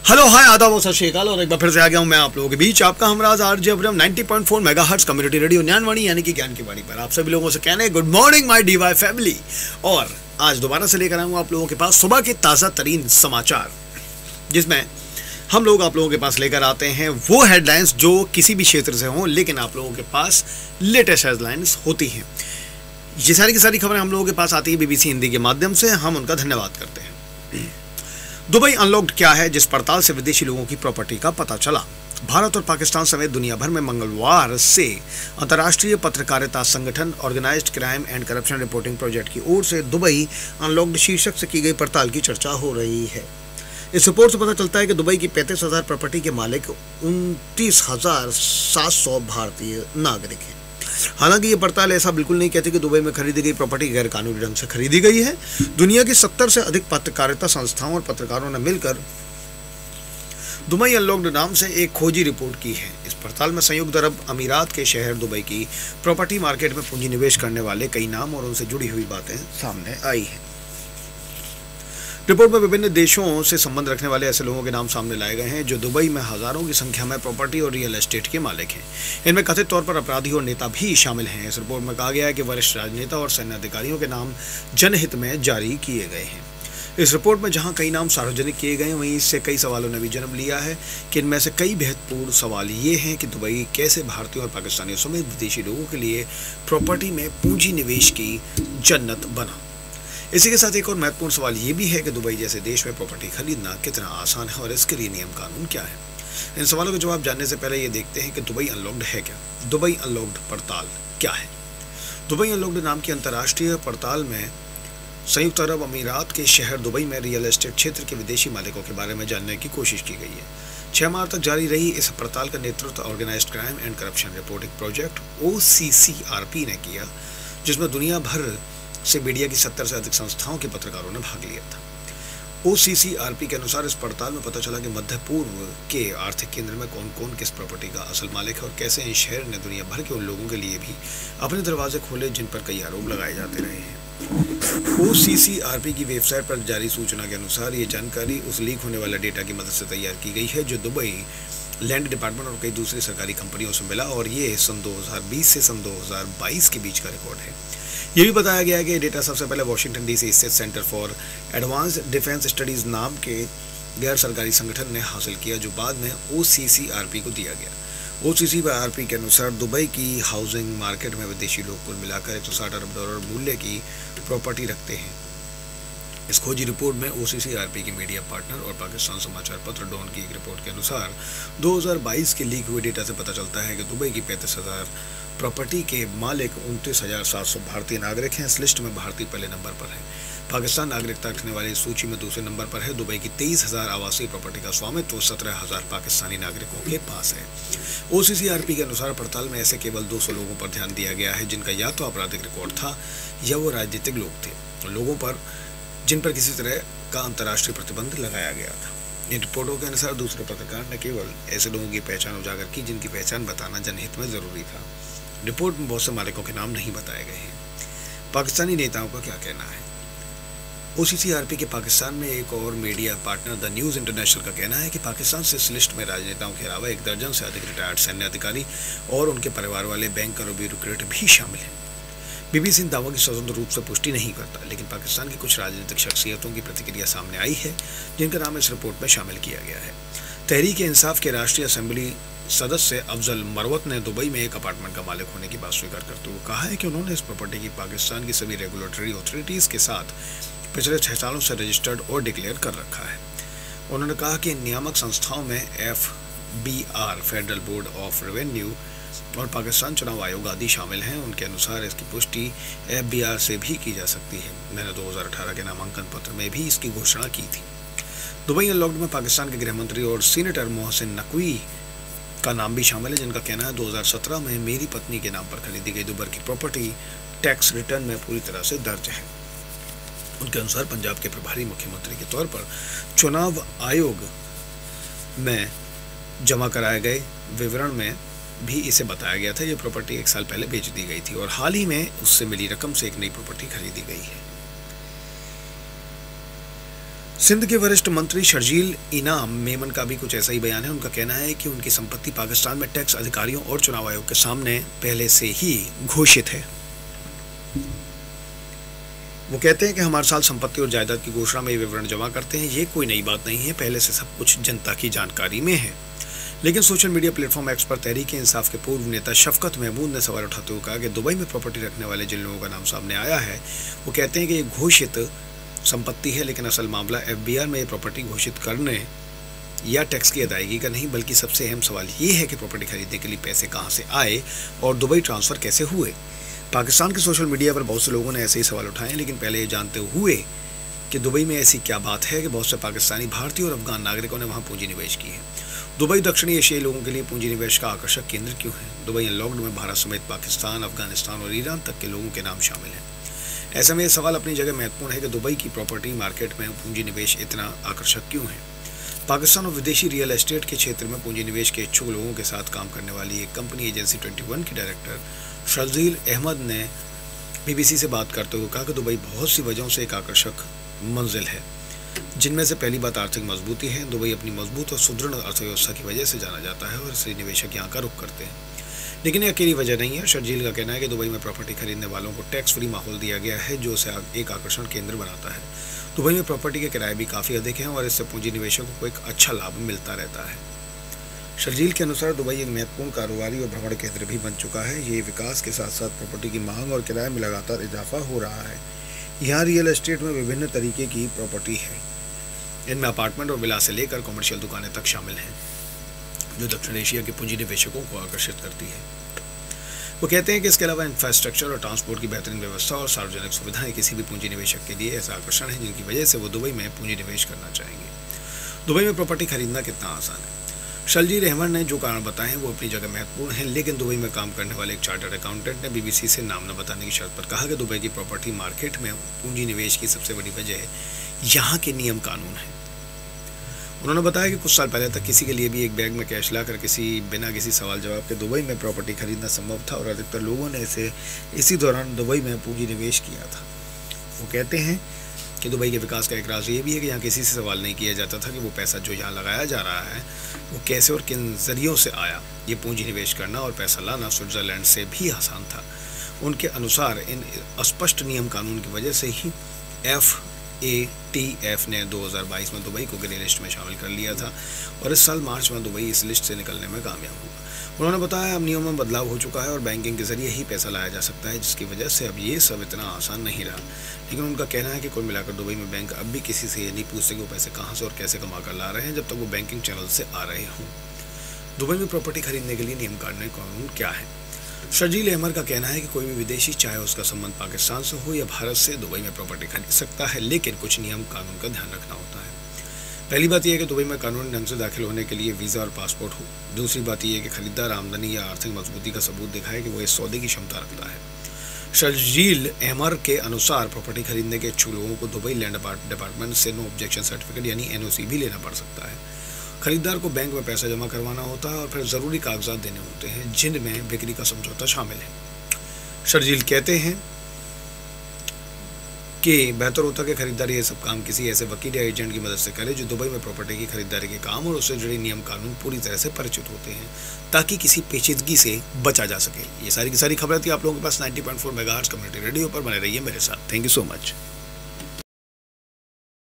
Hello hi आदाब और सत श्री अकाल। और एक बार फिर से आ गया हूं मैं आप लोगों के बीच, आपका हमराज RJ Abraham 90.4 megahertz community radio Gyanvani यानी कि ज्ञान की वाणी पर आप सभी लोगों से कहने good morning my DY family. और आज दोबारा से लेकर आया हूं आप लोगों के पास सुबह के ताज़ा तरीन समाचार, जिसमें हम लोग आप लोगों के पास लेकर आते हैं वो हेडलाइंस जो किसी भी क्षेत्र से हों, लेकिन आप लोगों के पास लेटेस्ट हेडलाइंस होती हैं। ये सारी की सारी खबरें हम लोगों के पास आती है BBC हिंदी के माध्यम से, हम उनका धन्यवाद करते हैं। दुबई अनलॉक्ड क्या है, जिस पड़ताल से विदेशी लोगों की प्रॉपर्टी का पता चला। भारत और पाकिस्तान समेत दुनिया भर में मंगलवार से अंतर्राष्ट्रीय पत्रकारिता संगठन organised crime and corruption reporting project की ओर से दुबई अनलॉक्ड शीर्षक से की गई पड़ताल की चर्चा हो रही है। इस रिपोर्ट से पता चलता है कि दुबई की 35,000 प्रॉपर्टी के मालिक 29,700 भारतीय नागरिक हैं। हालांकि ये पड़ताल ऐसा बिल्कुल नहीं कहती कि दुबई में खरीदी गई प्रॉपर्टी गैर कानूनी ढंग से खरीदी गई है। दुनिया की 70 से अधिक पत्रकारिता संस्थाओं और पत्रकारों ने मिलकर दुबई अनलॉक्ड नाम से एक खोजी रिपोर्ट की है। इस पड़ताल में संयुक्त अरब अमीरात के शहर दुबई की प्रॉपर्टी मार्केट में पूंजी निवेश करने वाले कई नाम और उनसे जुड़ी हुई बातें सामने आई हैं। रिपोर्ट में विभिन्न देशों से संबंध रखने वाले ऐसे लोगों के नाम सामने लाए गए हैं जो दुबई में हजारों की संख्या में प्रॉपर्टी और रियल एस्टेट के मालिक हैं। इनमें कथित तौर पर अपराधी और नेता भी शामिल हैं। इस रिपोर्ट में कहा गया है कि वरिष्ठ राजनेता और सैन्य अधिकारियों के नाम जनहित में जारी किए गए हैं। इस रिपोर्ट में जहां कई नाम सार्वजनिक किए गए हैं, वहीं इससे कई सवालों ने भी जन्म लिया है कि इनमें से कई महत्वपूर्ण सवाल ये हैं कि दुबई कैसे भारतीयों और पाकिस्तानियों समेत विदेशी लोगों के लिए प्रॉपर्टी में पूंजी निवेश की जन्नत बना। इसी के साथ एक और महत्वपूर्ण सवाल ये भी है कि दुबई जैसे देश में प्रॉपर्टी खरीदना कितना आसान है और इसके लिए नियम कानून क्या है। इन सवालों के जवाब जानने से पहले ये देखते हैं कि दुबई अनलॉक्ड है क्या। दुबई अनलॉक्ड पड़ताल क्या है। दुबई अनलॉक्ड नाम की अंतर्राष्ट्रीय पड़ताल में संयुक्त अरब अमीरात के शहर दुबई में रियल एस्टेट क्षेत्र के विदेशी मालिकों के बारे में जानने की कोशिश की गई है। 6 मार्च तक जारी रही इस पड़ताल का नेतृत्व organised crime and corruption reporting project OCCRP ने किया, जिसमें दुनिया भर से मीडिया की 70 से अधिक संस्थाओं के पत्रकारों ने भाग लिया था। OCCRP के अनुसार इस पड़ताल में पता चला कि मध्य पूर्व के आर्थिक केंद्र में कौन कौन किस प्रॉपर्टी का असल मालिक है और कैसे इस शहर ने दुनिया भर के उन लोगों के लिए भी अपने दरवाजे खोले जिन पर कई आरोप लगाए जाते रहे हैं। OCCRP की वेबसाइट पर जारी सूचना के अनुसार ये जानकारी उस लीक होने वाले डेटा की मदद से तैयार की गई है जो दुबई लैंड डिपार्टमेंट और कई दूसरी सरकारी कंपनियों से मिला, और ये सन 2020 से सन 2022 के बीच का रिकॉर्ड है। ये भी बताया गया है कि डेटा सबसे पहले वाशिंगटन DC स्थित centre for advanced defence studies नाम के गैर सरकारी संगठन ने हासिल किया, जो बाद में OCCRP को दिया गया। OCCRP के अनुसार दुबई की हाउसिंग मार्केट में विदेशी लोग कुल मिलाकर $160 अरब मूल्य की प्रॉपर्टी रखते हैं। इस खोजी रिपोर्ट में OCCRP के मीडिया पार्टनर और पाकिस्तान समाचार पत्र डॉन की एक रिपोर्ट के अनुसार 2022 के लीक हुए डेटा से पता चलता है कि दुबई की 35,000 प्रॉपर्टी के मालिक 29,700 भारतीय नागरिक हैं। इस लिस्ट में भारतीय पहले नंबर पर है। पाकिस्तान नागरिकता रखने वाली सूची में दूसरे नंबर पर है। दुबई की 23,000 आवासीय प्रॉपर्टी का स्वामित्व 17,000 पाकिस्तानी नागरिकों के पास है। OCCRP के अनुसार पड़ताल में ऐसे केवल 200 लोगों पर ध्यान दिया गया है जिनका या तो आपराधिक रिकॉर्ड था या वो राजनीतिक लोग थे, लोगों पर जिन पर किसी तरह का अंतर्राष्ट्रीय प्रतिबंध लगाया गया था। इन रिपोर्टों के अनुसार दूसरे पत्रकार ने केवल ऐसे लोगों की पहचान उजागर की जिनकी पहचान बताना जनहित में जरूरी था। रिपोर्ट में बहुत से मालिकों के नाम नहीं बताए गए हैं। पाकिस्तानी नेताओं का क्या कहना है। OCCRP के पाकिस्तान में एक और media partner the news international का कहना है कि पाकिस्तान से इस लिस्ट में राजनेताओं के अलावा 1 दर्जन से अधिक रिटायर्ड सैन्य अधिकारी और उनके परिवार वाले बैंकर और ब्यूरोक्रेट भी शामिल हैं। BBC इन दावों की स्वतंत्र रूप से पुष्टि नहीं करता, लेकिन पाकिस्तान की कुछ राजनीतिक शख्सियतों की प्रतिक्रिया सामने आई है जिनका नाम इस रिपोर्ट में शामिल किया गया है। तहरीक इंसाफ के राष्ट्रीय असेंबली सदस्य अफजल मरवत ने दुबई में एक अपार्टमेंट का मालिक होने की बात स्वीकार करते हुए कहा है कि उन्होंने इस प्रॉपर्टी की पाकिस्तान की सभी रेगुलेटरी अथॉरिटीज़ के साथ पिछले 6 सालों से रजिस्टर्ड और डिक्लेयर कर रखा है। उन्होंने कहा कि नियामक संस्थाओं में FBR federal board of revenue और पाकिस्तान चुनाव आयोग आदि शामिल हैं। उनके अनुसार इसकी पुष्टि FBR से भी की जा सकती है। मैंने 2018 के नामांकन पत्र में भी इसकी घोषणा की थी। दुबई अनलॉक्ड में पाकिस्तान के गृह मंत्री और सीनेटर मोहसिन नकवी का नाम भी शामिल है, जिनका कहना है 2017 में मेरी पत्नी के नाम पर खरीदी गई दुबई की प्रॉपर्टी टैक्स रिटर्न में पूरी तरह से दर्ज है। उनके अनुसार पंजाब के प्रभारी मुख्यमंत्री के तौर पर चुनाव आयोग में जमा कराए गए विवरण में भी इसे बताया गया था। यह प्रॉपर्टी 1 साल पहले बेच दी गई थी और हाल ही में उससे मिली रकम से एक नई प्रॉपर्टी खरीदी गई है। सिंध के वरिष्ठ मंत्री शर्जील इनाम मेमन का भी कुछ ऐसा ही बयान है। उनका कहना है कि उनकी संपत्ति पाकिस्तान में टैक्स अधिकारियों और चुनाव आयोग के सामने पहले से ही घोषित है। वो कहते हैं कि हम हर साल संपत्ति और जायदाद की घोषणा में ये विवरण जमा करते हैं। ये कोई नई बात नहीं है, पहले से सब कुछ जनता की जानकारी में है। लेकिन सोशल मीडिया प्लेटफॉर्म एक्स पर तहरीक इंसाफ के पूर्व नेता शफकत महमूद ने सवाल उठाते हुए कहा कि दुबई में प्रॉपर्टी रखने वाले जिन लोगों का नाम सामने आया है वो कहते हैं कि ये घोषित संपत्ति है, लेकिन असल मामला एफबीआर में ये प्रॉपर्टी घोषित करने या टैक्स की अदायगी का नहीं, बल्कि सबसे अहम सवाल ये है कि प्रॉपर्टी खरीदने के लिए पैसे कहाँ से आए और दुबई ट्रांसफ़र कैसे हुए। पाकिस्तान के सोशल मीडिया पर बहुत से लोगों ने ऐसे ही सवाल उठाए, लेकिन पहले ये जानते हुए कि दुबई में ऐसी क्या बात है कि बहुत से पाकिस्तानी, भारतीय और अफगान नागरिकों ने वहाँ पूंजी निवेश की है। दुबई दक्षिणी एशियाई लोगों के लिए पूंजी निवेश का आकर्षक केंद्र क्यों है? दुबई अनलॉक्ड में भारत समेत पाकिस्तान, अफगानिस्तान और ईरान तक के लोगों के नाम शामिल हैं। ऐसे में ये सवाल अपनी जगह महत्वपूर्ण है कि दुबई की प्रॉपर्टी मार्केट में पूंजी निवेश इतना आकर्षक क्यों है। पाकिस्तान और विदेशी रियल एस्टेट के क्षेत्र में पूंजी निवेश के इच्छुक लोगों के साथ काम करने वाली एक कंपनी एजेंसी 21 की डायरेक्टर शर्जील अहमद ने BBC से बात करते हुए कहा कि दुबई बहुत सी वजहों से एक आकर्षक मंजिल है, जिनमें से पहली बात आर्थिक मजबूती है। दुबई अपनी मजबूत और सुदृढ़ अर्थव्यवस्था की वजह से जाना जाता है और इसलिए निवेशक यहाँ का रुख करते हैं, लेकिन ये अकेली वजह नहीं है। शर्जील का कहना है कि दुबई में प्रॉपर्टी खरीदने वालों को टैक्स फ्री माहौल दिया गया है, जो उसे एक आकर्षण केंद्र बनाता है। दुबई में प्रॉपर्टी के किराए भी काफ़ी अधिक हैं और इससे पूंजी निवेशकों को एक अच्छा लाभ मिलता रहता है। शर्जील के अनुसार दुबई एक महत्वपूर्ण कारोबारी और भ्रमण केंद्र भी बन चुका है। ये विकास के साथ साथ प्रॉपर्टी की मांग और किराए में लगातार इजाफा हो रहा है। यहाँ रियल एस्टेट में विभिन्न तरीके की प्रॉपर्टी है, इनमें अपार्टमेंट और विला से लेकर कमर्शियल दुकानें तक शामिल हैं, जो दक्षिण एशिया के पूंजी निवेशकों को आकर्षित करती है। वो कहते हैं कि इसके अलावा इंफ्रास्ट्रक्चर और ट्रांसपोर्ट की बेहतरीन व्यवस्था और सार्वजनिक सुविधाएं किसी भी पूंजी निवेशक के लिए ऐसा आकर्षण है जिनकी वजह से वो दुबई में पूंजी निवेश करना चाहेंगे। दुबई में प्रॉपर्टी खरीदना कितना आसान है? शर्जील अहमद ने जो कारण बताए हैं वो अपनी जगह महत्वपूर्ण हैं, लेकिन दुबई में काम करने वाले एक चार्टर्ड अकाउंटेंट ने BBC से नाम न बताने की शर्त पर कहा कि दुबई की प्रॉपर्टी मार्केट में पूंजी निवेश की सबसे बड़ी वजह यहाँ के नियम कानून है। उन्होंने बताया कि कुछ साल पहले तक किसी के लिए भी एक बैग में कैश लाकर बिना किसी सवाल जवाब के दुबई में प्रॉपर्टी खरीदना संभव था और अधिकतर लोगों ने इसी दौरान दुबई में पूंजी निवेश किया था। वो कहते हैं कि दुबई के विकास का एक राज ये भी है कि यहाँ किसी से सवाल नहीं किया जाता था कि वो पैसा जो यहाँ लगाया जा रहा है वो कैसे और किन जरियों से आया। ये पूंजी निवेश करना और पैसा लाना स्विट्ज़रलैंड से भी आसान था। उनके अनुसार इन अस्पष्ट नियम कानून की वजह से ही FATF ने 2022 में दुबई को ग्रे लिस्ट में शामिल कर लिया था और इस साल मार्च में दुबई इस लिस्ट से निकलने में कामयाब हुआ। उन्होंने बताया अब नियमों में बदलाव हो चुका है और बैंकिंग के जरिए ही पैसा लाया जा सकता है, जिसकी वजह से अब ये सब इतना आसान नहीं रहा। लेकिन उनका कहना है कि कुल मिलाकर दुबई में बैंक अब भी किसी से ये नहीं पूछते कि वो पैसे कहाँ से और कैसे कमा कर ला रहे हैं जब तक वो बैंकिंग चैनल से आ रहे हों। दुबई में प्रॉपर्टी खरीदने के लिए नियम कानून क्या है? शर्जील अहमद का कहना है कि कोई भी विदेशी, चाहे उसका संबंध पाकिस्तान से हो या भारत से, दुबई में प्रॉपर्टी खरीद सकता है, लेकिन कुछ नियम कानून का ध्यान रखना होता है। पहली बात यह है कि दुबई में कानूनी ढंग से दाखिल होने के लिए वीज़ा और पासपोर्ट हो। दूसरी बात यह है कि खरीदार आमदनी या आर्थिक मजबूती का सबूत दिखाए कि वो इस सौदे की क्षमता रखता है। शर्जील अहमद के अनुसार प्रॉपर्टी खरीदने के इच्छुक लोगों को दुबई लैंड डिपार्टमेंट से नो ऑब्जेक्शन सर्टिफिकेट यानी NOC भी लेना पड़ सकता है। खरीदार को बैंक में पैसा जमा करवाना होता है और फिर ज़रूरी कागजात देने होते हैं, जिनमें बिक्री का समझौता शामिल है। शर्जील कहते हैं कि बेहतर होता है कि खरीदार ये सब काम किसी ऐसे वकील या एजेंट की मदद से करे जो दुबई में प्रॉपर्टी की खरीदारी के काम और उससे जुड़े नियम कानून पूरी तरह से परिचित होते हैं, ताकि किसी पेचीदगी से बचा जा सके। ये सारी की सारी खबरें थी आप लोगों के पास 90.4 मेगाहर्ट्ज़ कम्युनिटी रेडियो पर। बने रहिए मेरे साथ। Thank you so much.